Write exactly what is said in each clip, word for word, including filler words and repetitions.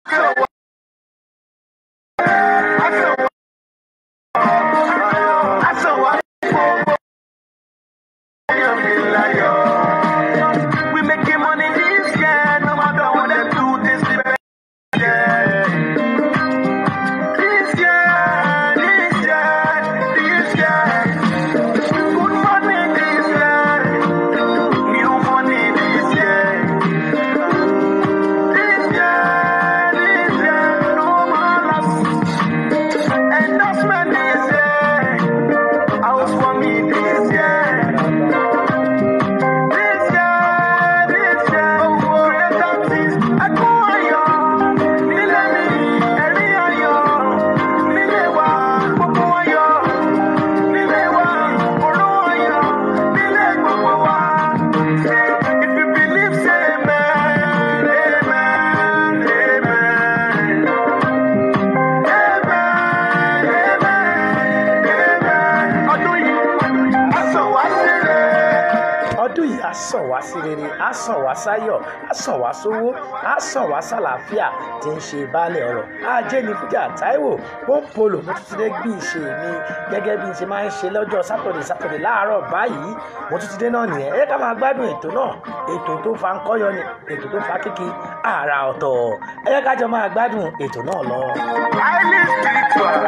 sàn wá sí rere, á sàn wá sáyọ̀, á sàn wá sówó, á sàn wá sálàáfíà tí ń ṣe baálé ọ̀rọ̀. Ajé ni Fújà Táíwò Pọ́ńpọ́lò mo tún ti dé bí ìṣe mi gẹ́gẹ́ bí n ṣe máa ń ṣe lọ́jọ́ sátọ̀dẹ̀ sátọ̀dẹ̀ láàárọ̀ báyìí mo tún ti dé náà nìyẹn. Ẹ ká máa gbádùn ètò náà, ètò tó fa ń kọ́yọ ni, ètò tó fa kíkì àrà ọ̀tọ̀. Ẹ ká jọ máa gbádùn ètò náà lọ. Highly spiritual.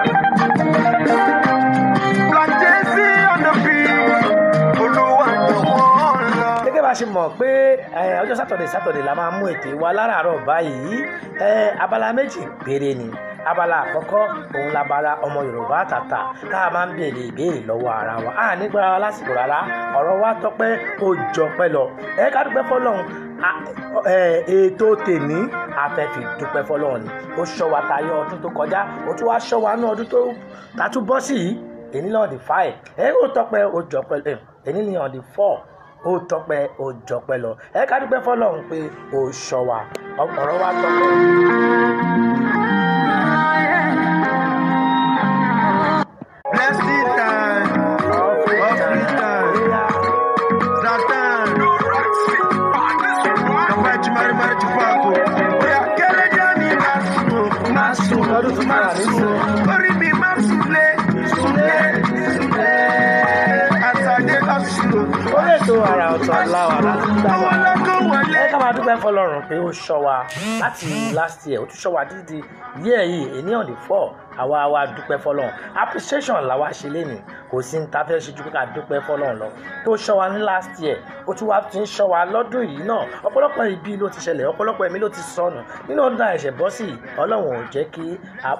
Black Jesse on the beat. Olúwa jọ̀wọ́ lọ. Gẹ́gẹ́ bá a ṣe mọ̀ pé ọjọ́ sátọ̀dẹ̀ sátọ̀dẹ̀ la máa mú ètò wa láràárọ̀ báyìí. Abala méjì péré ni. Abala àkọ́kọ́ òun labala ọmọ Yorùbá tàtà tá a máa ń béèrè ìbéèrè lọ́wọ́ ara wa. A nígbà wa lásìkò rárá ọ̀rọ̀ wa tọ́pẹ́ ó jọpẹ́ lọ. Ẹ ká dúpẹ́ fọ́lọ́run. Ètò tèmi afẹ́fì dúpẹ́ fọ́lọ́run ni. Ó ṣọ́ wa tayọ ọdún tó kọjá, ó tún wá ṣọ́ wa ní ọdún tó tàtú bọ́ sí yìí. Èní lọ́ọ̀dì five. Ẹ ó tọ́pẹ́ ó jọpẹ́ lọ. Èní ni ọ̀dì four. Ó tọ́pẹ́ ó jọpẹ́ lọ. Ẹ ká dúpẹ́ fọ́lọ́run pé ó ṣọ́ wa. Ọ̀rọ̀ wa tọ́pẹ́. Blessing time, offering time, Zlatan, Kamba Chimari Mari Chupako, Oya Kele Jani Masu, Masu, Masu, Ori mi Masule, Sule, Sule, Asade Asulu. Ó lè tó ara ọ̀tọ̀ aláwọ̀ láti dáwà. Ẹ ká máa dúpẹ́ fọ́lọ́run pé ó ṣọ́ wa láti last year, ó tún ṣọ́ wa dídí year yìí, èní on the four. Àwa wa dúpẹ́ fọ́lọ́run. Appreciation làwa ṣe lénìí. Kò sí ní ta fẹ́ ṣe ju pé ká dúpẹ́ fọ́lọ́run lọ. Tó ṣọ́ wa ní last year, ó tún wá ti ń ṣọ́ wa lọ́dún yìí náà. Ọ̀pọ̀lọpọ̀ ibi ló ti ṣẹlẹ̀, ọ̀pọ̀lọpọ̀ ẹ̀mí ló ti sọnù. Nínú ọdún àìṣẹ̀ bọ́ sí, Ọlọ́run ò jẹ́ kí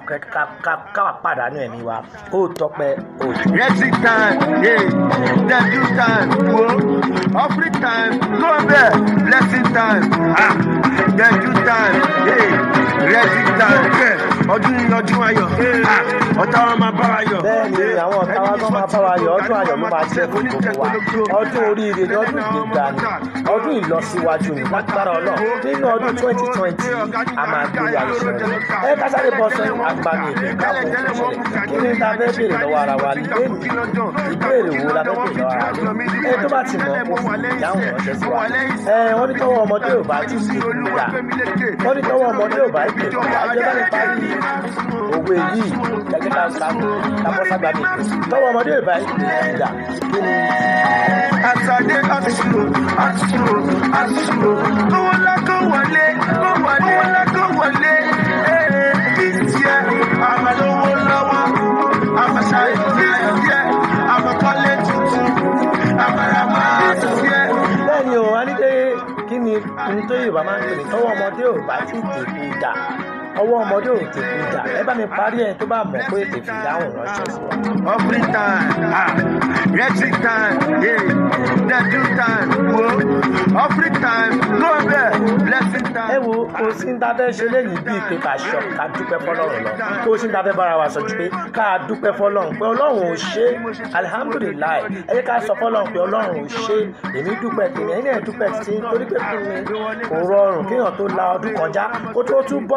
ká pàdánù ẹ̀mí wa. Ó tọ́pẹ́ ó. Blessing time, yeah, debut time, wo, offering time, go there, blessing time, ah, debut time, yeah, blessing time, yeah, ọdún yìí ọdún ayọ̀, ah, ọ̀tá wa máa bá wa yọ̀. Bẹ́ẹ̀ni àwọn ọ̀tá wa gan máa bá wa yọ̀, ọdún ayọ̀ ló máa jẹ́ fún gbogbo wa. Ọdún oríire ni, ọdún ìgbéga ni, ọdún ìlọsíwájú ni lágbára Ọlọ́run. Nínú ọdún twenty twenty a máa gbé àìsàn rẹ̀. Ẹ ká sáré bọ́ sọ agbami ìpín káàbọ̀ ìṣẹ̀lẹ̀. Kí ni ta fẹ́ béèrè lọ́wọ́ ara wa lónìí? Ìbéèrè wo la fẹ́ béèrè lọ́wọ́ ara wa? Ẹ tó bá ti mọ̀ kó fi ìdáhùn ránṣẹ́ sí wa. Ẹ wọ́n ní tọ́wọ́ ọmọdé ò bá ti fi ìgbà. Wọ́n ní tọ́wọ́ ọmọdé ò bá ìgbè. Àjọba ní parí òwe yìí gẹ́gẹ́ ká bọ́ sábà mi. Tọ́wọ́ ọmọdé ò bá ìgbè ìgbà. Kí ni? Asade asuro asuro asuro kówó ńlá kó wọlé kó wọlé ńlá kó wọlé ee ìjẹ àmàlówó lọ́wọ́ àmàṣàyè ìjẹ àmàkọ́lé tuntun àmàràmà ìjẹ. Bẹ́ẹ̀ni o, a ní pé kí ni nítorí Yorùbá máa ń pè ní tọ́wọ́ ọmọdé ò bá ti tèkú dà. Ọwọ́ ọmọdé ò tèkú dà. Ẹ bá mi parí ẹ̀ tó bá mọ̀ pé ètè fi ìdáhùn ránṣẹ́ sí wa. Offering time, ah, blessing time, yeah, debut time, wo, offering time, go there, blessing time. Ẹ wo kò sí ní ta fẹ́ ṣe lẹ́yìn bíi pé ká ṣọ ká dúpẹ́ fọ́lọ́run lọ. Kò sí ní ta fẹ́ bára wa sọ ju pé ká dúpẹ́ fọ́lọ́run pé Ọlọ́run ò ṣe alihamudulilayi. Ẹ jẹ́ ká sọ fọ́lọ́run pé Ọlọ́run ò ṣe èmi dúpẹ́ tèmi ẹ̀yin náà dúpẹ́ títí torí pé kí ni kò rọrùn kéèyàn tó la ọdún kọjá kó tó tún bọ́ sí mi.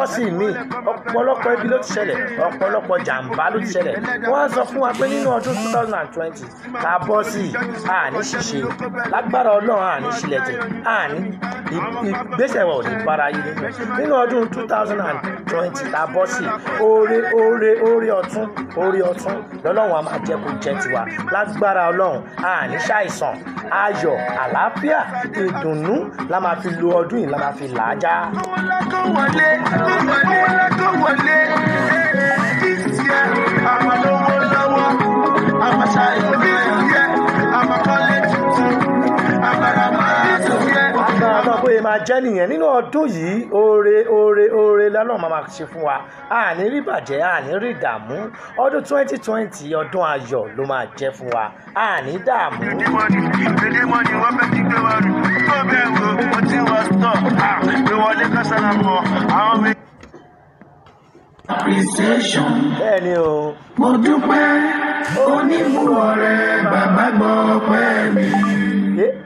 míì ọ̀pọ̀lọpọ̀ ibi ló ti ṣẹlẹ̀ ọ̀pọ̀lọpọ̀ jàǹbá ló ti ṣẹlẹ̀ wọ́n á sọ fún wa pé nínú ọdún two thousand twenty tá a bọ́ sí àní ṣìṣe lágbára ọlọ́run àní ṣílẹ̀tẹ̀ àní ìgbésẹ̀ wa ò ní bára yìí nínú nínú ọdún two thousand twenty tá a bọ́ sí oore oore oore ọ̀tún oore ọ̀tún lọ́lọ́run a máa jẹ́ kó jẹ́ tiwa lágbára ọlọ́run àní ṣàìsàn ayọ̀ àlàáfíà ìdùnnú la máa fi lo ọdún yìí la máa fi là á já. kó wọlé kó wọlé kó wọlé ìsìẹ àwọn lówó lọ́wọ́ àwọn ṣàìsàn ní ìyẹ àwọn kọ́lé tuntun àgbàrá máa tó yẹ. agbára náà bóyá máa jẹ́ nìyẹn nínú ọdún yìí oore oore oore lọ́nà máa máa ṣe fún wa àní rí bàjẹ́ àní rí ìdààmú ọdún twenty twenty ọdún ayọ̀ ló máa jẹ́ fún wa àní dààmú. ìdímọ̀nì ìdímọ̀nì wọ́n fẹ́ kí gbé wa rù tó bẹ́ẹ̀ wo mo ti wọ stọ̀ pé wọlé kọ́sánà mọ́ àwọn mi. Appreciation. bẹ́ẹ̀ni o. Mo dúpẹ́ onímúwọ̀ rẹ̀ bàbá gbọ́ pẹ́ mi. Eh?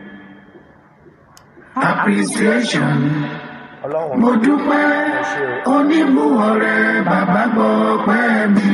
Appreciation. ọlọ́run Mo dúpẹ́ onímúwọ̀ rẹ̀ bàbá gbọ́ pẹ́ mi.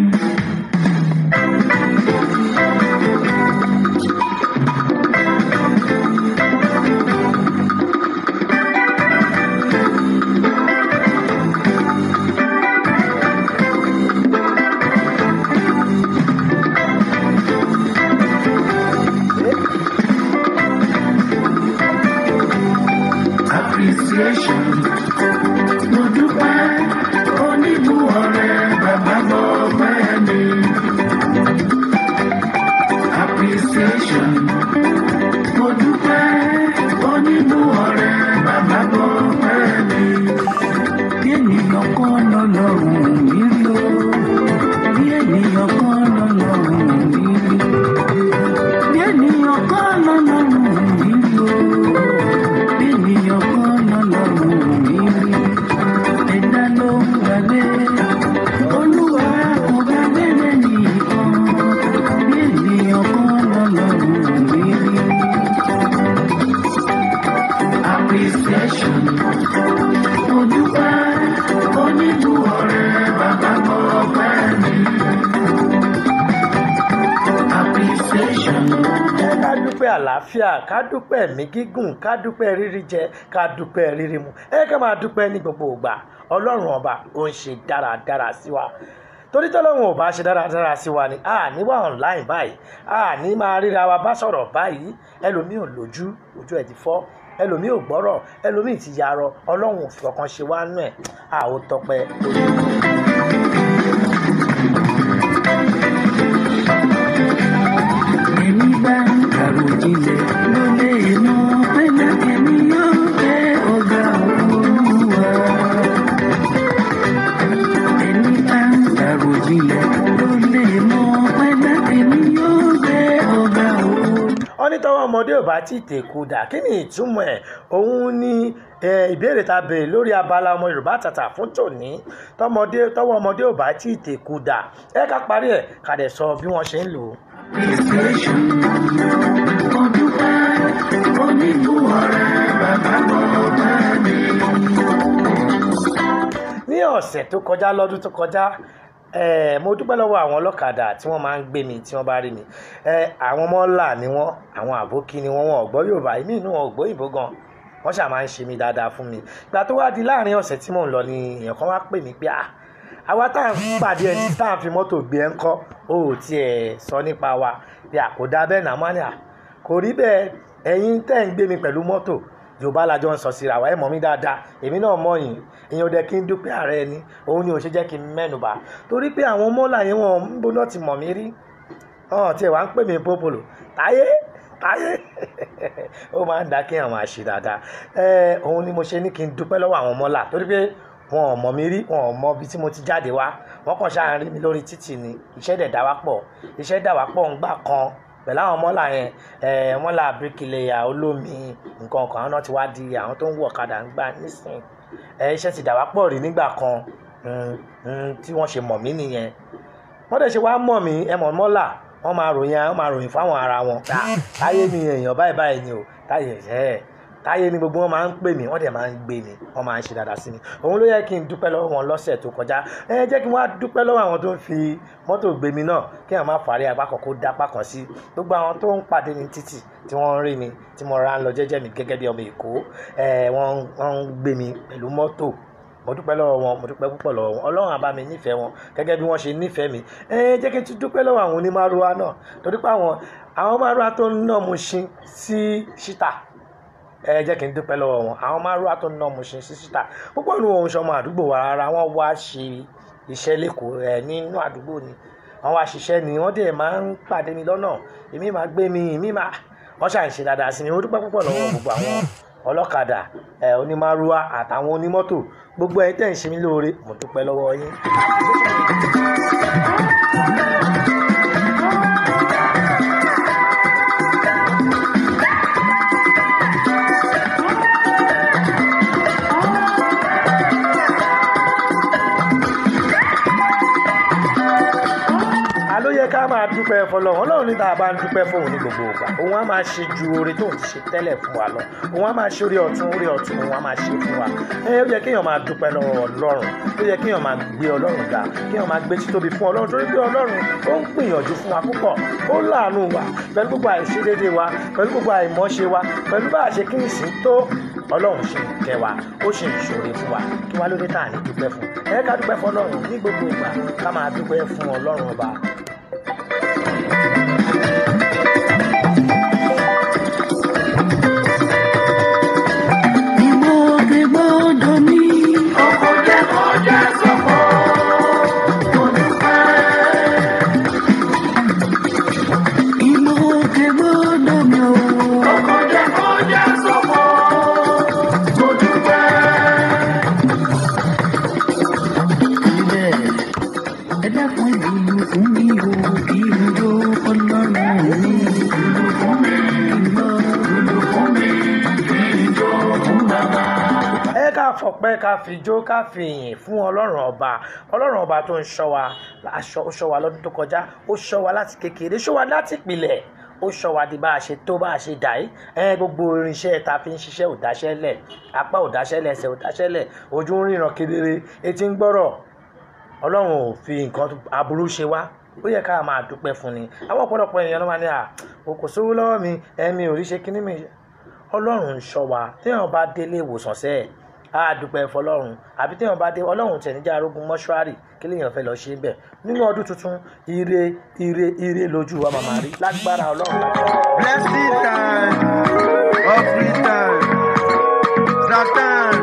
Appreciation. Mo dúpẹ́ onímúwọ̀ rẹ̀ bàbá gbọ́ pẹ́ mi. Appreciation. Mo dúpẹ́ onímúwọ̀ rẹ̀ bàbá gbọ́ pẹ́ mi. Bí ènìyàn kan lọ́lọ́run mi rí o. Bí ènìyàn kan lọ́lọ́run mi rí. Bí ènìyàn kan lọ́lọ́run mi rí o. Bí ènìyàn kan lọ́lọ́run mi rí. Ẹ̀dá ló ń gbàgbé. Olúwa kò gbàgbé lẹ́nìkan. Bí ènìyàn kan lọ́lọ́run mi rí. Appreciation. Mo dúpẹ́ oníbùwọ̀ rẹ̀ bàbá gbọ́ pẹ́ mi. Appreciation. ká dúpẹ́ àlàáfíà ká dúpẹ́ ẹ̀mí gígùn ká dúpẹ́ rírí jẹ ká dúpẹ́ rírí mu ẹ ká máa dúpẹ́ ní gbogbo ìgbà ọlọ́run ọba ó ń ṣe dáradára sí wa torí tọ́lọ́run ò bá ṣe dáradára sí wa ni a ní wà online báyìí a ní máa ríra wa bá sọ̀rọ̀ báyìí ẹlòmíì ò lójú ojú ẹ̀ ti fọ́ ẹlòmíì ò gbọ́rọ̀ ẹlòmíì ti yarọ ọlọ́run ò fi ọkàn ṣe wá nú ẹ̀ a ò tọpẹ́ orí. Ẹni bá ń kàròjinlẹ̀ ló lè mọ pẹ́lá ẹni yóò jẹ́ ọ̀gá Olúwa. Ẹni bá ń kàròjinlẹ̀ ló lè mọ pẹ́lá ẹni yóò jẹ́ ọ̀gá Olúwa. wọ́n ní tọ́wọ́ ọmọdé ò bá tí ì tèkú dà kí ni ìtumọ̀ ẹ̀ òun ní ìbéèrè ta béèrè lórí abala ọmọ Yorùbá Àtàtà fún tòní tọmọdé tọ́wọ́ ọmọdé ò bá tí ì tèkú dà ẹ ká parí ẹ̀ ká dẹ̀ sọ bí wọ́n ṣe ń lò ó. Appreciation. Mo dúpẹ́ oníbùwọ̀ rẹ̀ bàbá gbọ́ pẹ́ mi. ní ọ̀sẹ̀ tó kọjá lọ́dún tó kọjá eh, mo dúpẹ́ lọ́wọ́ àwọn ọlọ́kadà tí wọ́n máa ń gbé mi tí wọ́n bá rí mi eh, àwọn ọmọ ńlá ni wọ́n àwọn àbókí ni wọ́n wọn ò gbọ́ Yorùbá èmi inú wọn ò gbọ́ ìbò gan wọ́n ṣáà máa ń ṣe mí dáadáa fún mi ìgbà tó wá di láàrin ọ̀sẹ̀ tí mò ń lọ ni èèyàn kan wá pè mí pé ah àwa tá à ń pàdé ẹni tá à ń fi mọ́tò gbé ẹ ń kọ́ ó ò tiẹ̀ sọ nípa wa bí àkódá bẹ́ẹ̀ náà mọ́ni à kò rí bẹ́ẹ̀ ẹ̀yin tẹ́ ń gbé mi pẹ̀lú mọ́tò Yorùbá la jọ ń sọ síra wa ẹ mọ̀ mí dáadáa èmi náà mọ̀ yín èèyàn dẹ̀ kí n dúpẹ́ ààrẹ ẹni òun ni ò ṣe jẹ́ kí n mẹ́nubà torí pé àwọn mọ́là yẹn wọn ń bó náà ti mọ̀ mí rí ọ̀hún tiẹ̀ wá ń pè mí pópòlò táyé táyé ó máa ń dá kí àwọn àṣì dáadáa ẹ òun ni mo ṣe ní kí n dúpẹ́ lọ́wọ́ àwọn mọ́là torí pé wọn ò mọ̀ mí rí wọn ò mọ ibi tí mo ti jáde wá wọn kàn ṣáà ń rí mi lórí títì ni iṣẹ́ dẹ̀ dá wá pọ̀ iṣẹ́ dá wá pọ̀ ńgbà kan pẹ̀lú àwọn mọ́là yẹn mọ́là bíríkìlẹ̀yà olómi nǹkan kan àwọn náà ti wá di àwọn tó ń wọ̀ kadà ń gbà nísìn iṣẹ́ ti dà wá pọ̀ rí nígbà kan tí wọ́n ṣe mọ̀ mí nìyẹn wọ́n dẹ̀ ṣe wá mọ̀ mí ẹ mọ̀ mọ́là wọ́n máa ròyìn wọ́n máa ròyìn fáwọn ara wọn táyé mi èèyàn báyìí báyìí ni o táyé ẹ̀ táyé ni gbogbo wọn máa ń pè mí wọ́n dẹ̀ máa ń gbé mi wọ́n máa ń ṣe dáadáa sí mi òun ló yẹ kí n dúpẹ́ lọ́wọ́ wọn lọ́sẹ̀ tó kọjá ẹ jẹ́ kí wọ́n á dúpẹ́ lọ́wọ́ àwọn tó ń fi mọ́tò gbé mi náà kí àwọn má fàárí apá kan kó dá apá kan sí gbogbo àwọn tó ń pàdé ní títì tí wọ́n ń rí mi tí mo ra ń lọ jẹ́jẹ́ mi gẹ́gẹ́ bí ọmọ Èkó ẹ wọ́n ń gbé mi pẹ̀lú mọ́tò mo dúpẹ́ lọ́wọ́ wọn mo dúpẹ́ púpọ̀ lọ́wọ́ wọn Ọlọ́run á bá mi nífẹ̀ẹ́ wọn gẹ́gẹ́ bí wọ́n ṣe nífẹ̀ẹ́ mi ẹ jẹ́ kí n tún dúpẹ́ lọ́wọ́ àwọn onímàrúwá náà torí pé àwọn àwọn màrúwá tó ń ná Mushin sí Ṣítà ẹ jẹ́ kí n dúpẹ́ lọ́wọ́ wọn àwọn màrúwá tó ń ná Mushin sí Ṣítà púpọ̀ nínú ohun ṣọmọ àdúgbò wa rárá wọ́n wá ṣe iṣẹ́ lẹ́kọ̀ọ́ ẹ nínú àdúgbò ni wọ́n wá ṣiṣẹ́ ni wọ́n dẹ̀ máa ń pàdé mi lọ́nà èmi máa gbé mi èmi máa wọ́n ṣàǹṣe dáadáa sí mi mo dúpẹ́ púpọ̀ lọ́wọ́ gbogbo àwọn ọlọ́kadà ẹ onímàrúwá àtàwọn onímọ́tò gbogbo ẹ̀ tẹ́ ń ṣe mí lóore mo dúpẹ́ lọ́wọ́ yín. ló yẹ ká máa dúpẹ́ fọlọ́run Ọlọ́run ní tá a bá ń dúpẹ́ fóun ní gbogbo ìgbà òun á máa ṣe ju oore tóun ti ṣe tẹ́lẹ̀ fún wa lọ òun á máa ṣe oore ọ̀tún oore ọ̀tún òun á máa ṣe fún wa ẹ ó yẹ kéèyàn máa dúpẹ́ lọ́wọ́ Ọlọ́run ó yẹ kéèyàn máa gbé Ọlọ́run ga kéèyàn máa gbé títóbi fún Ọlọ́run torí pé Ọlọ́run ó ń gbìyànjú fún wa púpọ̀ ó láàánú wa pẹ̀lú gbogbo àìṣedéédé wa pẹ̀lú gbogbo àìmọ́ṣe wa pẹ̀lú bá a ṣe kí n sì tó Ọlọ́run ṣe ń kẹ́ wa ó ṣe ìṣòro fún wa kí wá lóde tá à ní dúpẹ́ fún ẹ ká dúpẹ́ fún Ọlọ́run ní gbogbo ìgbà ká máa dúpẹ́ fún Ọlọ́run ọba. fọpẹ́ ká fi jó ká fi yìn fún Ọlọ́run ọba Ọlọ́run ọba tó ń ṣọ́ wa aṣọ ó ṣọ́ wa lọ́dún tó kọjá ó ṣọ́ wa láti kékeré ṣọ́ wa láti ìpìlẹ̀ ó ṣọ́ wa di bá a ṣe tó bá a ṣe dà í ẹ gbogbo irinṣẹ́ ta fi ń ṣiṣẹ́ ò dáṣẹ́lẹ̀ apá ò dáṣẹ́lẹ̀ ẹsẹ̀ ò dáṣẹ́lẹ̀ ojú ń ríran kedere etí ń gbọ́rọ̀ Ọlọ́run ò fi nǹkan aburú ṣe wá ó yẹ ká máa dúpẹ́ fún ni àwọn ọ̀pọ̀lọpọ̀ èèyàn ló máa ní à kò sówó lọ́wọ́ mi ẹ̀mí ò rí ṣe kíní mi Ọlọ́run ń ṣọ́ wa téèyàn bá délé ìwòsàn sẹ́ẹ̀ á dúpẹ́ fọlọ́run àbí téèyàn bá dé Ọlọ́run tẹ̀ níjà arógun mọ́ṣúárì kí lèèyàn fẹ́ lọ ṣe bẹ́ẹ̀ nínú ọdún tuntun ire ire ire lójú wa màmá rí lágbára Ọlọ́run lágbára. Blessing time, offering time, Zlatan,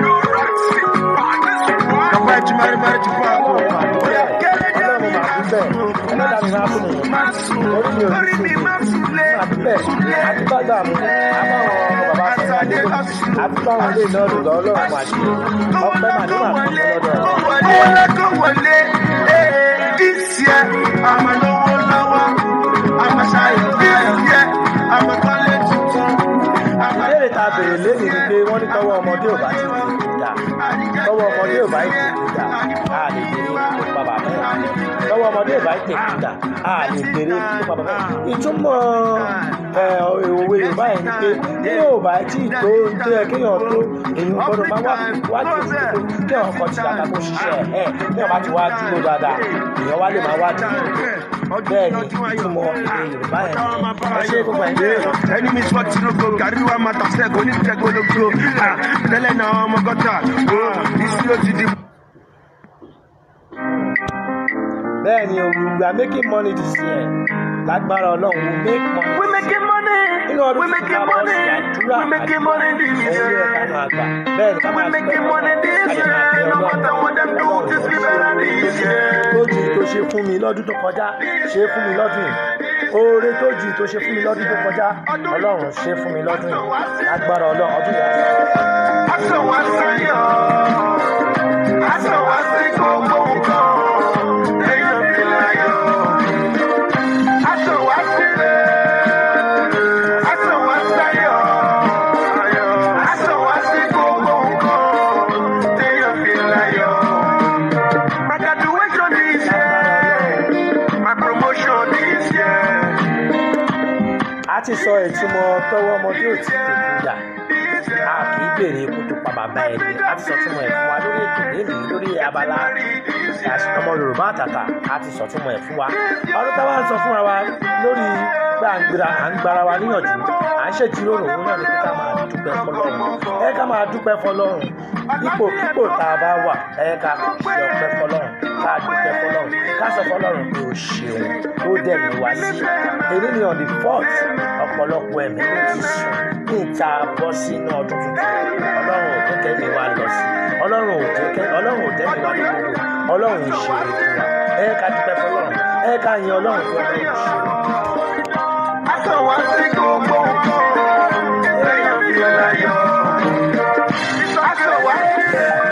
kapa ẹtù mari mari ti fún àpò. Ọlọ́run máa dúpẹ́ ẹlẹ́dàá mi máa fún mi orí mi ò ní sùn máa dúpẹ́ àtúbàgbà mi àbáwọn bàbá sọ́dọ̀ àdéhùn àtúbàwọn ilé náà lùgbà Ọlọ́run máa ṣe ọpẹ́ màá ní màá fún lọ́dọ̀. Owó tó wọlé this year àmà lówó lọ́wọ́ àmà ṣàyẹ̀ this year àmà kọ́lé tuntun. Ìbéèrè ta bèrè lẹ́nu ni pé wọ́n ní tọwọ́ ọmọdé ò bá ti di ìdá tọwọ́ ọmọdé ò bá ti di ìdá a lè bèrè nípa bàbá ẹ̀ tọwọ́ ọmọdé ò bá ti di ìdá a lè bèrè nípa bàbá ẹ̀. Ìtumọ̀ òwe Yorùbá yẹn ni pé ní Yorùbá tí tó ń tó yẹ kéèyàn tó èèyàn gbọ́dọ̀ máa wá wájú ìdíkò kéèyàn kọ́ ti dáadáa kó ṣiṣẹ́ ẹ̀ kéèyàn bá ti wá dúró dáadáa èèyàn wá lè máa wá dúró bẹ́ẹ̀ ni ìtumọ̀ Yorùbá yẹn ẹ ṣe gbogbo ẹ̀ lé. ẹni mi sọ tí ló gbó gàrí wa máa tàṣẹ kò ní jẹ gbólógbó tẹ́lẹ̀ náà ọmọ gọ́tà ìsí ló ti di. bẹ́ẹ̀ ni we are making money this year lágbára Ọlọ́run we make money. we making money. nínú ọdún we making money. we making money this year. we making money this year. no matter what them do this be better this year. tó jù tó ṣe fún mi lọ́dún tó kọjá ṣe fún mi lọ́dún yìí oore tó jù tó ṣe fún mi lọ́dún tó kọjá Ọlọ́run ṣe fún mi lọ́dún yìí lágbára Ọlọ́run ọdún yìí. aṣọ wa sáyọ aṣọ wa sí gbogbo nǹkan èèyàn fi láyọ̀ aṣọ wa sílẹ̀ aṣọ wa sáyọ aṣọ wa sí gbogbo nǹkan èèyàn fi láyọ̀. My graduation this year, my promotion this year. a ti sọ ìtumọ̀ tọwọ́ ọmọdé ò ti tètè dà a kì í béèrè ikú tó pa bàbá ẹni a ti sọ̀túnmọ̀ ẹ̀ fún wa lórí ètò lẹ́nìí lórí abala ọmọ Yorùbá àtàtà a ti sọ̀túnmọ̀ ẹ̀ fún wa ọdún táwa ń sọ fúnra wa lórí pé à ń gbéra à ń gbára wa níyànjú à ń ṣèjíròrò òun náà ni pé ká máa dúpẹ́ fọlọ́run ẹ ká máa dúpẹ́ fọlọ́run ipò kípò tá a bá wà ẹ ká ṣe ọpẹ́ fọlọ́run ká dúpẹ́ fọlọ́run ká sọ fọlọ́run pé ó ṣeun tó dẹ̀ mí wá sí èyí ni on the fourth ọ̀pọ̀lọpọ̀ ẹ̀mí ló ti sùn ní ìta bọ́ sínú ọdún tuntun ọlọ́run ò jẹ́ kẹ́mi wá lọ sí ọlọ́run ò jẹ́ kẹ́ ọlọ́run ò jẹ́ mi wá ní gbogbo ọlọ́run ò ṣe é fún wa ẹ ká dúpẹ́ fọlọ́run ẹ ká yin ọlọ́run fún ọlọ́run ò ṣe é. Àtọ̀wá sí gbogbo nǹkan lẹ́yìn fi láyọ̀. Àtọ̀wá sí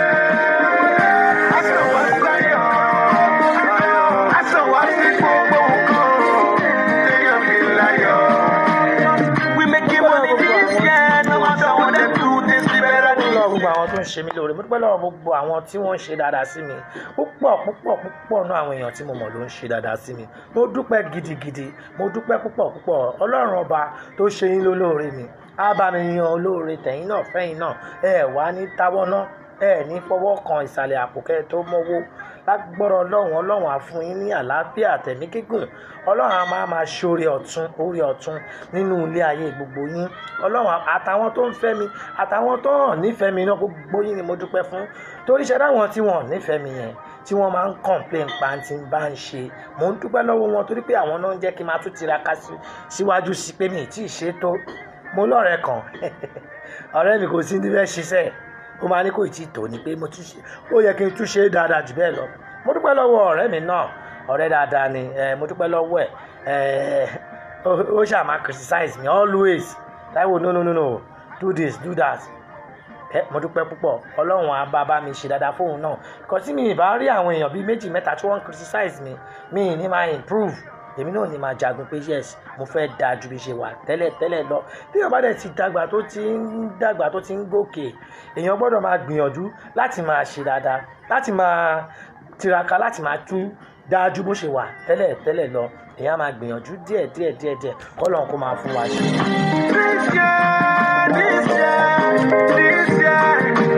àtọ̀wá sáyọ̀. Àtọ̀wá sí gbogbo nǹkan lẹ́yìn fi láyọ̀. We make it money this year, no matter what they do, this is better than lọ́wọ́ gbogbo àwọn tó ń ṣe mí lóore mo dúpẹ́ lọ́wọ́ gbogbo àwọn tí wọ́n ń ṣe dáadáa sí mi púpọ̀ púpọ̀ púpọ̀ náà àwọn èèyàn tí mo mọ̀ ló ń ṣe dáadáa sí mi mo dúpẹ́ gidigidi mo dúpẹ́ púpọ̀ púpọ̀ ọlọ́run ọba tó ṣe yín lólóore mi á bá mi yan olóore tẹ̀yìn náà fẹ́yìn náà ẹ wá ní táwọ́ náà ẹ ní fọwọ́ kan ìsàlẹ̀ àpòkẹ́ tó mọ́wó lágbọ́rọ̀ ọlọ́run ọlọ́run á fún yín ní àlàáfíà tẹ̀mí gígùn ọlọ́run á máa máa ṣoore ọ̀tún orí ọ̀tún nínú ilé ayé gbogbo yín ọlọ́run àtàwọn tó ń fẹ́ mi àtàwọn tó hàn nífẹ̀ẹ́ mi náà gbogbo yín ni mo dúpẹ́ fún torí ṣe dáwọn tí wọ́n nífẹ̀ẹ́ mi yẹn tí wọ́n máa ń complain pa tí n bá ń ṣe mò ń dúpẹ́ lọ́wọ́ wọn torí pé àwọn náà ń jẹ́ kí n máa tún tiraka síwájú sí pé mi ì tí ì ṣe tó mo lọ́rẹ̀ẹ́ kan ọ̀rẹ́ mi kò sí ní fẹ́ ṣiṣẹ́ ó máa ní kò tí ì tó ni pé mo tún ṣe ó yẹ kí n tún ṣe dáadáa jù bẹ́ẹ̀ lọ mo dúpẹ́ lọ́wọ́ ọ̀rẹ́ mi náà ọ̀rẹ́ dáadáa ni mo dúpẹ́ lọ́wọ́ ẹ̀ ó ṣáà máa criticize me always Táíwò no no no no do this do that mo dúpẹ́ púpọ̀ ọlọ́run á bá bá mi ṣe dáadáa fóun náà kò sí mi ìbá rí àwọn èèyàn bíi méjì mẹ́ta tí wọ́n criticize me mi ní máa improve èmi náà ní máa jagun pé yes mo fẹ́ dáa ju bí ṣe wà tẹ́lẹ̀ tẹ́lẹ̀ lọ bí ọba dẹ̀ ti dàgbà tó ti ń dàgbà tó ti ń gòkè èèyàn gbọ́dọ̀ máa gbìyànjú láti máa ṣe dáadáa láti máa tiraka láti máa tú dáa ju bó ṣe wà tẹ́lẹ̀ tẹ́lẹ̀ lọ èèyàn máa gbìyànjú díẹ̀ díẹ̀ díẹ̀ díẹ̀ kọ́lọ́run kó máa fún wa ṣe. This year, this year, this year,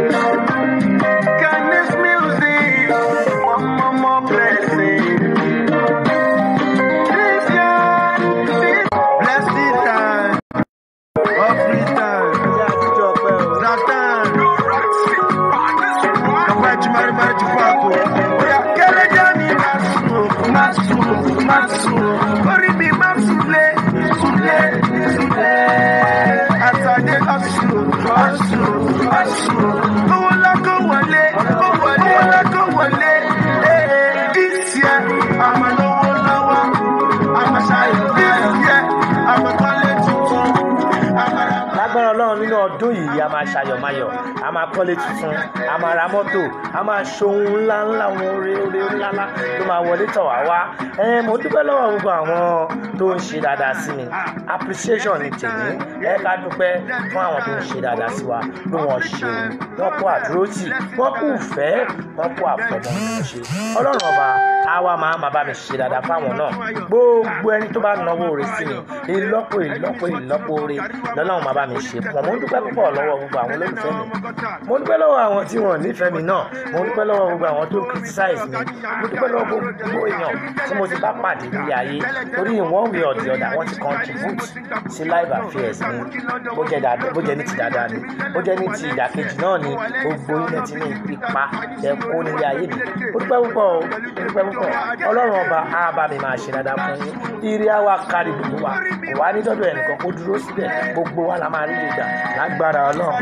can this music, one more, more blessing. This year, this blessing time, offering time, Zlatan, Kapag Chumari Mari Chupaco, Oya Kele Jani Masu, Masu, Masu, Oribi Masu Le, Sule, Sule. Asade asu, asu, asu. Owó la kó wọlé, owó la kó wọlé. This year, àmà lówó lọ́wọ́, àmà ṣayọ̀. This year, àmà kọ́lé tuntun, àmà ra. Lágbára Ọlọ́run nínú ọdún yìí a máa ṣayọ̀ mayọ̀ a máa kọ́lé tuntun a máa ra mọ́tò a máa ṣohun ńlá ńlá wọn oore oore ńlá ńlá tó máa wọlé tọ̀ wá wá ẹ mo dúpẹ́ lọ́wọ́ gbogbo àwọn tó ń ṣe dáadáa sí mi appreciation ni tèmi ẹ ká dúpẹ́ fún àwọn tó ń ṣe dáadáa sí wa bí wọ́n ṣe wọ́n kó àdúrótì wọ́n kó ìfẹ́ wọ́n kó àfọ̀mọ́ ṣe ọlọ́run ọba àwa máa máa bá mi ṣe dáadáa fáwọn náà gbogbo ẹni tó bá náwó oore sí mi ìlọ́po ìlọ́po ìlọ́po oore lọ́lọ́run máa bá mi ṣe fún wọn mo dúpẹ́ púpọ̀ lọ́wọ́ gbogbo àwọn olólùfẹ́ mi mo dúpẹ́ lọ́wọ́ àwọn tí wọ́n nífẹ̀ẹ́ mi náà mo dúpẹ́ lọ́wọ́ gbogbo àwọn tó criticize mi mo dúpẹ́ lọ́wọ́ gbogbo èèyàn tí mo ti bá pàdé ní ayé torí ìwọ̀n wí ọ̀dì ọ̀dà wọ́n ti contribute sí live affairs mi bó jẹ́ dáadáa bó jẹ́ ní ti dáadáa ni bó jẹ́ ní ti ìdàkejì náà ni gbogbo ilẹ̀ tí ní ipa ẹ̀ kó nílé ayé mi mo dúpẹ́ púpọ̀ o mo dúpẹ́ púpọ̀ ọlọ́run ọba á bá mi máa ṣe dáadáa fún yín ire á wá kárí gbogbo wa kò wá ní dọ́dọ̀ ẹnìkan kó dúró síbẹ̀ gbogbo wa la máa rí ìgbà lágbára ọlọ́run.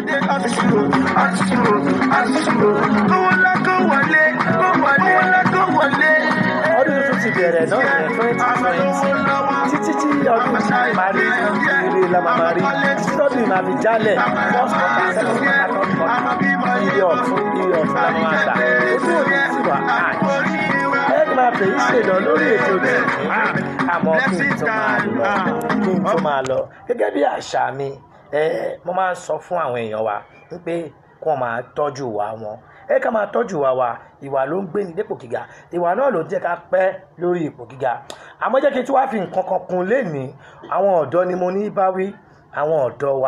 Owó la kó wọlé, owó la kó wọlé. ọdún tuntun ti bẹ̀rẹ̀ náà ní twenty twenty títí tí ọdún ti parí ire la máa rí títí lọ́dún ìmọ̀ àfi jálẹ̀ first quarter second quarter third quarter ire ọ̀tún ire ọ̀tún la máa gbà ojú òní ti wà áàjì ẹni máa fèyí ṣèlọ lórí ètò rẹ̀ àmọ́ kí n tó máa lọ kí n tó máa lọ gẹ́gẹ́ bí àṣà mi mo máa ń sọ fún àwọn èèyàn wa wípé kí wọ́n máa tọ́jú ìwà wọn ẹ ká máa tọ́jú ìwà wa ìwà ló ń gbé ní dépò gíga ìwà náà ló jẹ́ ká pẹ́ lórí ipò gíga àmọ́ jẹ́ kí n tí wàá fi nǹkan kan kun lénìí àwọn ọ̀dọ́ ni mo ní bá wí àwọn ọ̀dọ́ wa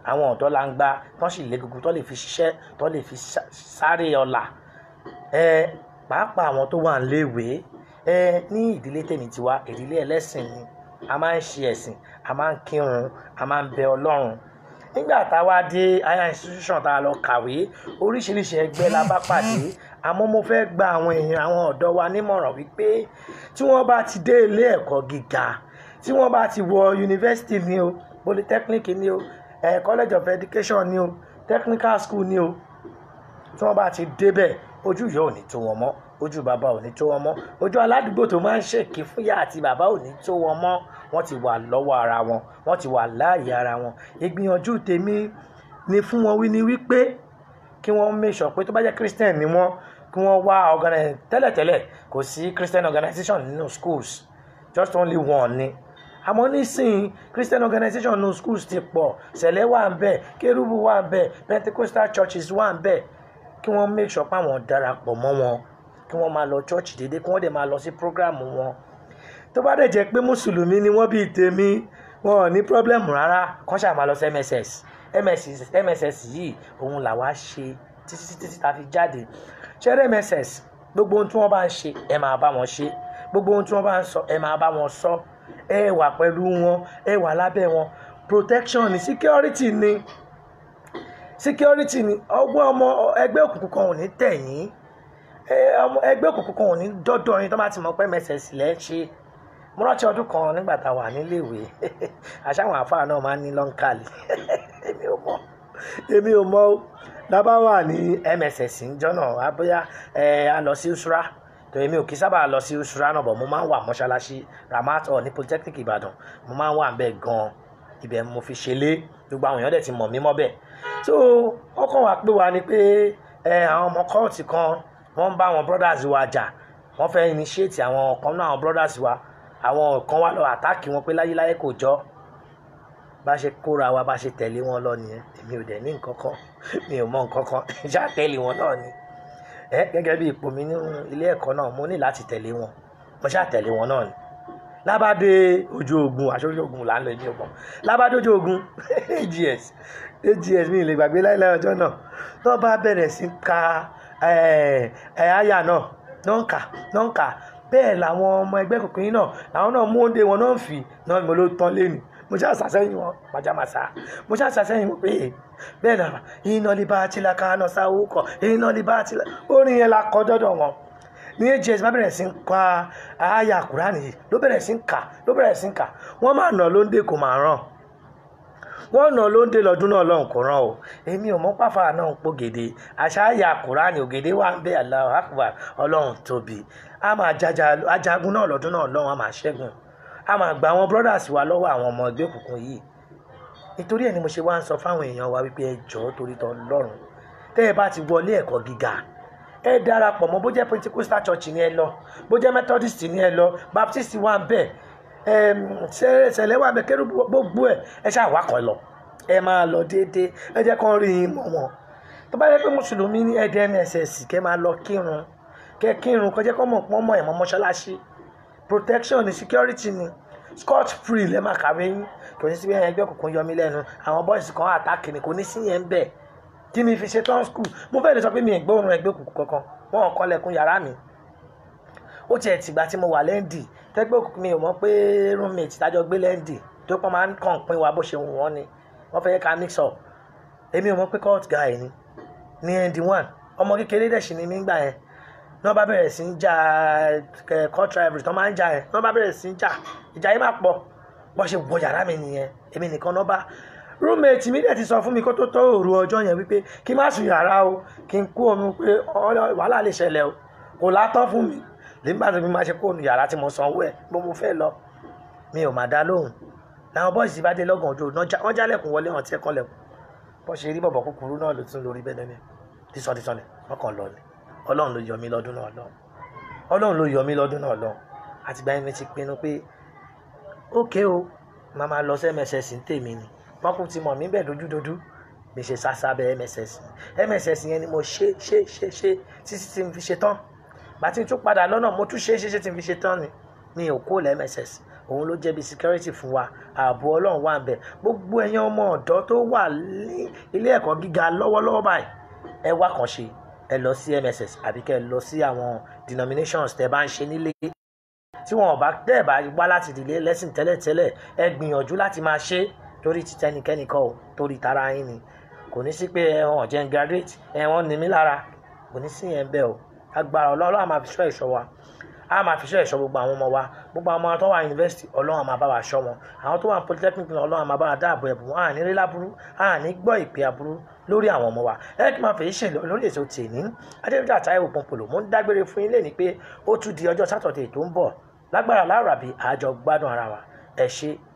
àwọn ọ̀dọ́ la ń gbá tán sì lé gbogbo tó lè fi ṣiṣẹ́ tó lè fi sáré ọ̀la ẹ pàápàá àwọn tó wà níléèwé ẹ ní ìdílé tèmi tiwa ìdílé ẹlẹ́sìn ni a máa ń ṣe ẹ̀sìn a máa ń kírun a máa ń bẹ Ọlọ́run nígbà tá a wá dé higher institution tá a lọ kàwé oríṣiríṣi ẹgbẹ́ la bá pàdé àmọ́ mo fẹ́ gba àwọn èèyàn àwọn ọ̀dọ́ wa nímọ̀ràn wípé tí wọ́n bá ti dé ilé ẹ̀kọ́ gíga tí wọ́n bá ti wọ yunifásitì ni o polytechnic ni o eh, college of education ni o technical school ni o tí wọ́n bá ti débẹ̀ ojú ìyá ò ní tó wọn mọ́ ojú bàbá ò ní tó wọn mọ́ ojú aládùúgbò tó máa ń ṣèké fún ìyá àti bàbá ò ní tó wọn mọ́ wọ́n ti wà lọ́wọ́ ara wọn wọ́n ti wà láàyè ara wọn ìgbìyànjú tèmi ni fún wọn wí ni wípé kí wọ́n make sure pé tó bá jẹ́ Christian ni wọ́n kí wọ́n wá organize tẹ́lẹ̀tẹ́lẹ̀ kò sí Christian organization nínú schools just only one ni àmọ́ nísìnyí Christian organization nínú schools ti pọ̀ sẹ̀lẹ̀ wà ń bẹ̀ kérúbù wà ń bẹ̀ Pentecostal churches wà ń bẹ̀ kí wọ́n make sure pé àwọn darapọ̀ mọ́ wọn kí wọ́n máa lọ church dédé kí wọ́n dẹ̀ máa lọ sí program wọn tó bá dẹ̀ jẹ́ pé mùsùlùmí ni wọ́n bíi tèmi wọn ò ní problem rárá kán ṣáà máa lọ sí M S S M S S yìí òun làwa ṣe títí títí tá a fi jáde ṣẹ́rẹ́ M S S gbogbo ohun tí wọ́n bá ń ṣe ẹ máa bá wọn ṣe gbogbo ohun tí wọ́n bá ń sọ ẹ máa bá wọn sọ ẹ wà pẹ̀lú wọn ẹ wà lábẹ́ wọn protection ni security ni security ni ọgbọ́n ọmọ ẹgbẹ́ òkùnkùn kan ò ní tẹ̀yìn ẹgbẹ́ òkùnkùn kan ò ní dọ́dọ̀ yín tó bá ti mọ̀ pé M S S lẹ́ ṣe mo rántí ọdún kan nígbà tá a wà níléèwé àṣàwọn àfáà náà máa ń ní lọ́nkàlì èmi ò mọ̀ èmi ò mọ̀ ó lábá wà ní M S S jọ́nà abóyá ẹ a lọ sí usra tó èmi ò kí sábà lọ sí usra náà bọ̀ mo máa ń wà mọ́ṣáláṣí Ramat hall ní Polytechnic Ìbàdàn mo máa ń wà bẹ́ẹ̀ gan-an ibẹ̀ mo fi ṣe lé gbogbo àwọn èèyàn dẹ̀ ti mọ̀ mí mọ́ bẹ́ẹ̀ so ọkàn wà pé wà ní pé ẹ àwọn ọmọ kọ́ọ̀tì kan wọ́n ń bá àwọn brothers wa jà wọ́n fẹ́ initiate àwọn kan náà àwọn brothers wa àwọn kan wá lọ àtáàkì wọn pé láyéláyé kò jọ bá ṣe kóra wa bá ṣe tẹ̀lé wọn lọ nìyẹn èmi ò dẹ̀ ní nǹkan kan mi ò mọ nǹkan kan ṣáà tẹ̀lé wọn náà ni ẹ gẹ́gẹ́ bí ipò mi nínú ilé ẹ̀kọ́ náà mo ní láti tẹ̀lé wọn mo ṣáà tẹ̀lé wọn náà ni lábàdé ojú ogun aṣojú ogun là ń lọ ní ọgbọ̀n lábàdé ojú ogun A G S A G S mi ì lè gbàgbé láìláì ọjọ́ náà tó bá bẹ̀rẹ̀ sí ka ẹ̀ àyà náà nọ́ǹkà nọ́ǹkà bẹ́ẹ̀ làwọn ọmọ ẹgbẹ́ kòkòrò náà làwọn náà mú oúnjẹ wọn náà fì náà mo ló tán lé ní mo ṣáà ṣàṣẹ́yìn wọn pàjámàṣá mo ṣáà ṣàṣẹ́yìn wọn pé bẹ́ẹ̀ náà iná ní bá tilẹ̀ ká náà sáwó kọ̀ iná ní bá tilẹ̀ orin yẹn la kọ́ dọ́dọ̀ wọn ní A G S bá bẹ̀rẹ̀ sí ń ka àyà Kùránì yìí ló bẹ̀rẹ̀ sí ń kà ló bẹ̀rẹ̀ sí ń kà wọ́n máa nà lóńdè kò máa ràn wọ́n nà lóńdè lọ́dún náà lọ́hùn kò ràn o èmi ò mọ̀ pàfà náà ń pò gèdè àṣà àyà Kùránì ògèdè wà ń bẹ Allahu Akbar Ọlọ́run tóbi a máa jaja ajagun náà lọ́dún náà lọ́hùn a máa ṣẹ́gun a máa gba àwọn brothers wa lọ́wọ́ àwọn ọmọ ẹgbẹ́ òkùnkùn yìí nítorí ẹ̀ ni mo ṣe wá ń sọ fáwọn èèyàn wa wípé ẹ jọ̀ọ́ torí tọ́ lọ́rùn tẹ́ ẹ bá ti wọlé ẹ̀kọ́ gíga ẹ darapọ̀ mọ́ bó jẹ́ Pentecostal church ni ẹ lọ bó jẹ́ Methodist ni ẹ lọ Baptist wà ń bẹ̀ ṣẹlẹ̀ wà ń bẹ̀ kérú gbogbo ẹ̀ ẹ ṣáà wá kọ́ lọ ẹ máa lọ déédéé ẹ jẹ́ kán rí i mọ̀ wọn tó bá yẹ pé mùsùlùmí ní ẹ̀dẹ̀ M S S kẹ́ máa lọ kírun kẹ́ kírun kọjá kọ́ mọ̀ pọ́n mọ̀ ẹ̀mọ́ mọ́ṣáláṣí protection ni security ni scot free lẹ́ máa kàwé yín kò ní síbi ẹgbẹ́ òkùnkùn yọ mí lẹ́nu àwọn boys kan àtàkì ni kò ní sí yẹn ń bẹ̀ kí ni fi ṣe tán school mo fẹ́ lè sọ pé mi ì gbóòórùn ẹgbẹ́ òkùnkùn kankan wọ́n kọ́ lẹ́kùn yàrá mi ó tiẹ̀ tìgbà tí mo wà lẹ́ǹdì tẹ́gbẹ́ òkùnkùn mi ò mọ̀ pé roommate tájọ gbé lẹ́ǹdì tó pọ́n máa ń kàn pín wa bó ṣe wù wọ́n ni wọ́n fẹ́ ká mix up èmi ò mọ̀ pé court guy ni ní N D one ọmọ kékeré dẹ̀ sì ni mí gbà yẹn ní wọ́n bá bẹ̀rẹ̀ sí ń jà court rivalry tó máa ń jà yẹn ní wọ́n bá bẹ̀rẹ̀ sí ń jà ìjà yìí máa pọ̀ bó ṣe wọ yàrá mi nìyẹn èmi nìkan náà bá roommate mi dẹ̀ ti sọ fún mi kó tó tó òru ọjọ́ yẹn wípé kí n má sùn yàrá o kí n kú omi pé wàhálà lè ṣẹlẹ̀ o kò látọ́ fún mi nígbà tó fi máa ṣe kó omi yàrá tí mo sanwó ẹ̀ bó mo fẹ́ lọ mi ò má dá lóhùn làwọn bọ́ọ̀sì bá dé lọ́gàn ojú wọ́n jálẹ̀kùn wọlé wọn tí ẹ kàn lẹ̀kùn bó ṣe rí bọ̀bọ̀ kúkúrú náà ló tún lórí bẹ́ẹ̀ ní tísọ́tísọ́ ni wọ́n kàn lọ ni Ọlọ́run ló yọ mí lọ́dún náà lọ Ọlọ́run ló yọ mí lọ́dún náà lọ àtìgbà yẹn mi ti pinnu pé ókè o máa máa lọ sí M S S ń tèmi ni wọ́n kún ti mọ̀ mí bẹ́ẹ̀ dojúdojú mi ṣe sásá bẹ M S S M S S yẹn ni mo ṣe ṣe ṣe ṣe títí tí mo fi ṣe tán bàtí n tún padà lọ́nà mo tún ṣe ṣe ṣe tí mo fi ṣe tán ni mi ò kó lẹ́ M S S òun ló jẹ́ bí security fún wa ààbò ọlọ́run wà ń bẹ̀ gbogbo ẹ̀yin ọmọ ọ̀dọ́ tó wà ní ilé ẹ̀kọ́ gíga lọ́wọ́lọ́wọ́ báyìí ẹ wá kàn ṣe ẹ lọ sí M S S àbí kẹ́ ẹ lọ sí àwọn denominations tẹ́ bá ń ṣe nílé tí wọn bá tẹ́ bá wá láti ìdílé lẹ́sìn tẹ́lẹ̀tẹ́lẹ̀ ẹ gbìyànjú láti máa ṣe torí ti tẹnikẹ́ni kọ́ o torí tara yín ni kò ní sí pé ẹ̀wọ̀n jẹ́ ń graduate ẹ̀wọ̀n ní mí lára kò ní sí yẹn bẹ́ẹ̀ o agbára ọlọ́run á máa fi ṣọ́ ẹ̀ṣọ́ wa á máa fi ṣọ́ ẹ̀ṣọ́ gbogbo àwọn ọmọ wa gbogbo àwọn ọmọ tó wà yunifásitì ọlọ́run á máa bá wa ṣọ́ wọn àwọn tó wà polytechnic ọlọ́run á máa bá wa dáàbò ẹ̀bùn wọn à ní rí láburú à ní gbọ́ ìpè aburú lórí àwọn ọmọ wa ẹ kí n máa fèyí ṣe lórí èso tèmi adébíyà Táíwò Pọ́npọ́lọ́ mo ń dágbére fún yín lé ní pé ó tún di ọjọ́ sátọ̀dẹ̀ tó ń bọ̀ lágbára láràbí àjọ gbádùn ara wa ẹ ṣé